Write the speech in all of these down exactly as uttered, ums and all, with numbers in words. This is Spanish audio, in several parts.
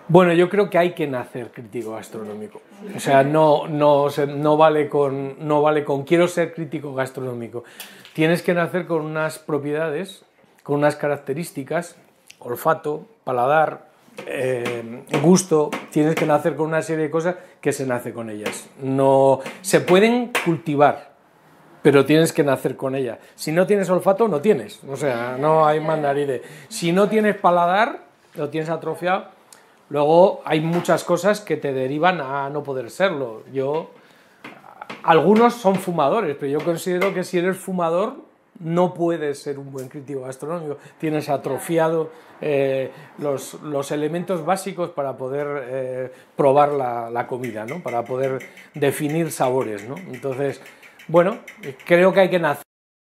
Bueno, yo creo que hay que nacer crítico gastronómico. O sea, no, no, no, vale con, no vale con quiero ser crítico gastronómico. Tienes que nacer con unas propiedades, con unas características, olfato, paladar, eh, gusto. Tienes que nacer con una serie de cosas que se nace con ellas. No, se pueden cultivar, pero tienes que nacer con ellas. Si no tienes olfato, no tienes. O sea, no hay mandarine. Si no tienes paladar, lo tienes atrofiado. Luego hay muchas cosas que te derivan a no poder serlo. Yo, algunos son fumadores, pero yo considero que si eres fumador no puedes ser un buen crítico gastronómico. Tienes atrofiado eh, los, los elementos básicos para poder eh, probar la, la comida, ¿no? Para poder definir sabores, ¿no? Entonces, bueno, creo que hay que nacer.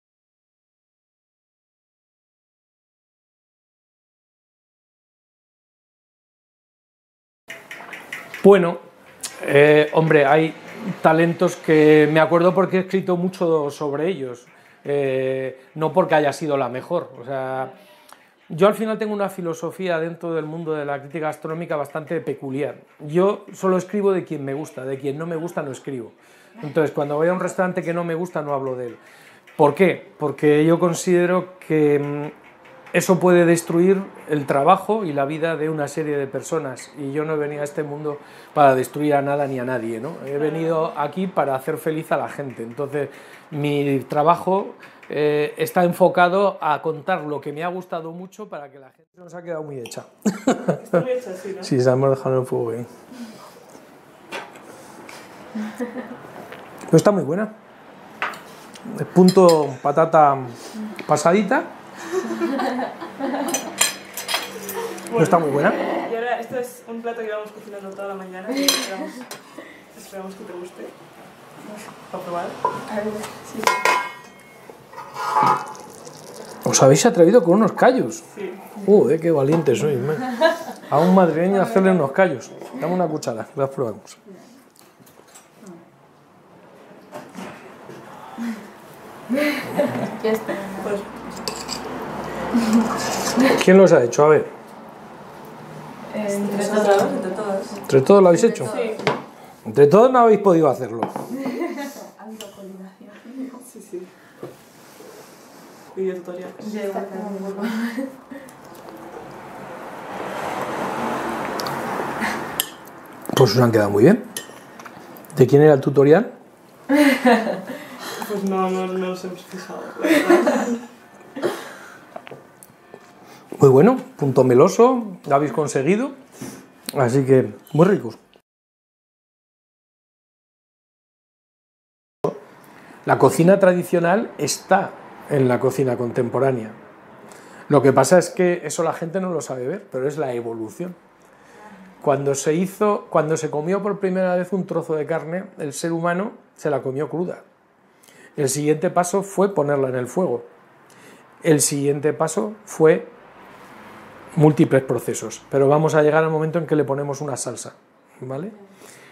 Bueno, eh, hombre, hay talentos que me acuerdo porque he escrito mucho sobre ellos, eh, no porque haya sido la mejor. O sea, yo al final tengo una filosofía dentro del mundo de la crítica gastronómica bastante peculiar. Yo solo escribo de quien me gusta, de quien no me gusta no escribo. Entonces, cuando voy a un restaurante que no me gusta, no hablo de él. ¿Por qué? Porque yo considero que eso puede destruir el trabajo y la vida de una serie de personas, y yo no he venido a este mundo para destruir a nada ni a nadie, ¿no? He venido aquí para hacer feliz a la gente. Entonces mi trabajo eh, está enfocado a contar lo que me ha gustado mucho para que la gente... Nos ha quedado muy hecha. Está muy hecha, sí, ¿no? Sí, se hemos dejado en el fuego bien. Pero está muy buena. El punto patata pasadita. Bueno, está muy buena. Y ahora, esto es un plato que llevamos cocinando toda la mañana y esperamos, esperamos que te guste. Para probar. A ver, sí. ¿Os habéis atrevido con unos callos? Sí. Uh, qué valientes sois, man. A un madrileño hacerle unos callos. Dame una cuchara, las probamos. Ya está. Pues, ¿Quién los ha hecho? A ver. Entre entre todos. todos, entre todos. ¿Entre todos lo habéis hecho? Sí. Entre todos no habéis podido hacerlo. Alta coordinación. Sí, sí. Video tutorial. Ya igual tampoco. Pues os han quedado muy bien. ¿De quién era el tutorial? Pues no, no, no nos hemos fijado, la verdad. Muy bueno, punto meloso, lo habéis conseguido. Así que, muy ricos. La cocina tradicional está en la cocina contemporánea. Lo que pasa es que eso la gente no lo sabe ver, pero es la evolución. Cuando se hizo, cuando se comió por primera vez un trozo de carne, el ser humano se la comió cruda. El siguiente paso fue ponerla en el fuego. El siguiente paso fue múltiples procesos, pero vamos a llegar al momento en que le ponemos una salsa, ¿vale?